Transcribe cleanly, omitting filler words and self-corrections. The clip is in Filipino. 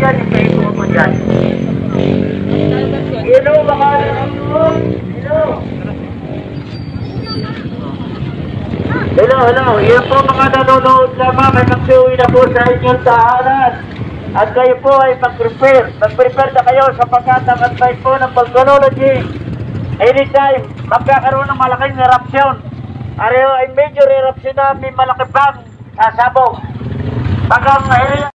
dyan, yung kayo mo dyan. Hello, baka hello. Yan po mga nanonood lamang ay magsiuwi na po sa inyong tahanan. At kayo po ay mag-prepare. Mag-prepare na kayo sapagkat ang advice po ng volcanology. Anytime, magkakaroon ng malaking eruption. Ariyo ay major eruption na may malaki bang sasabog. Bagang